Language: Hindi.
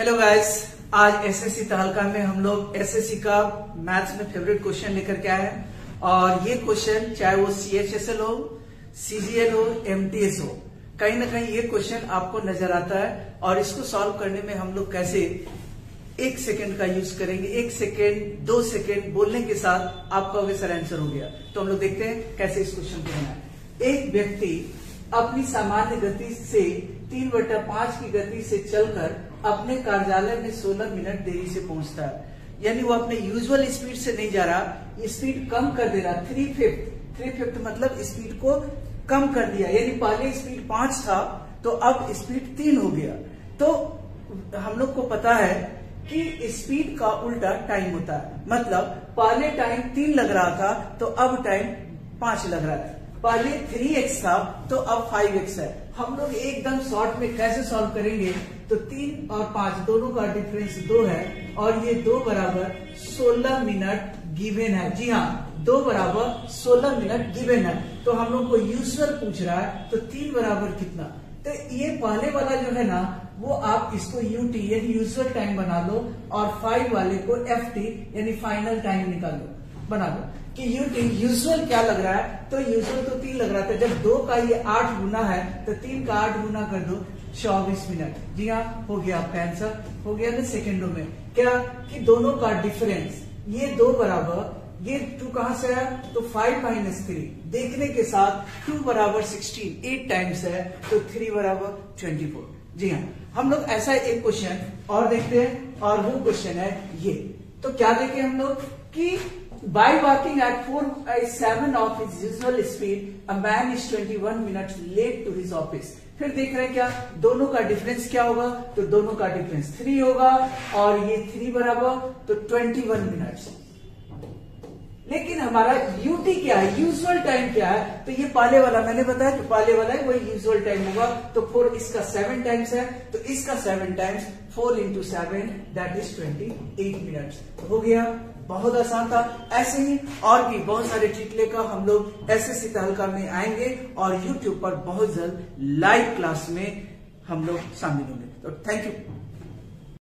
हेलो गाइस, आज एसएससी तहलका में हम लोग एसएससी का मैथ्स में फेवरेट क्वेश्चन लेकर के आए हैं। और ये क्वेश्चन चाहे वो सीएचएसएल हो, सीजीएल हो, एमटीएस हो, कहीं ना कहीं ये क्वेश्चन आपको नजर आता है। और इसको सॉल्व करने में हम लोग कैसे 1 सेकेंड का यूज करेंगे, 1 सेकेंड 2 सेकेंड बोलने के साथ आपका कहोगे सर आंसर हो गया। तो हम लोग देखते हैं कैसे इस क्वेश्चन को बनाए। एक व्यक्ति अपनी सामान्य गति से 3/5 की गति से चलकर अपने कार्यालय में 16 मिनट देरी से पहुंचता है। यानी वो अपने यूजुअल स्पीड से नहीं जा रहा, स्पीड कम कर दे रहा। 3/5 मतलब स्पीड को कम कर दिया। यानी पहले स्पीड 5 था तो अब स्पीड 3 हो गया। तो हम लोग को पता है कि स्पीड का उल्टा टाइम होता है। मतलब पहले टाइम 3 लग रहा था तो अब टाइम 5 लग रहा है। पहले 3x था तो अब 5x है। हम लोग एकदम शॉर्ट में कैसे सॉल्व करेंगे, तो 3 और 5 दोनों का डिफरेंस 2 है और ये 2 बराबर 16 मिनट गिवन है। जी हाँ, 2 बराबर 16 मिनट गिवन है। तो हम लोग को यूजुअल पूछ रहा है तो 3 बराबर कितना। तो ये पहले वाला जो है ना, वो आप इसको यूटी यानी यूजुअल टाइम बना लो और 5 वाले को एफटी यानी फाइनल टाइम निकालो, बना लो कि यूटी यूजुअल क्या लग रहा है। तो यूजुअल तो 3 लग रहा था। जब 2 का ये 8 गुना है तो 3 का 8 गुना कर दो 24 मिनट। जी हाँ, हो गया आपका आंसर, हो गया ना सेकेंडों में। क्या कि दोनों का डिफरेंस ये 2 बराबर, ये 2 कहां से आया तो 5 - 3 देखने के साथ 2 बराबर 16 8 टाइम्स है तो 3 बराबर 24। जी हाँ, हम लोग ऐसा एक क्वेश्चन और देखते हैं और वो क्वेश्चन है ये। तो क्या देखें हम लोग कि by walking at 4/7 of his usual speed, a man is 21 minutes late to his office। फिर देख रहे हैं क्या दोनों का डिफरेंस क्या होगा, तो दोनों का डिफरेंस 3 होगा और ये 3 बराबर तो 21 मिनट्स। लेकिन हमारा यूटी क्या है, यूजुअल टाइम क्या है, तो ये पहले वाला मैंने बताया कि पहले वाला है वही यूजुअल टाइम होगा। तो 4 इसका 7 टाइम्स है तो इसका 7 टाइम्स 4 × 7 दैट इज 28 मिनट्स। हो गया, बहुत आसान था। ऐसे ही और भी बहुत सारे ट्रिक लेकर हम लोग एसएससी तहलका में आएंगे और यूट्यूब पर बहुत जल्द लाइव क्लास में हम लोग शामिल होंगे। तो थैंक यू।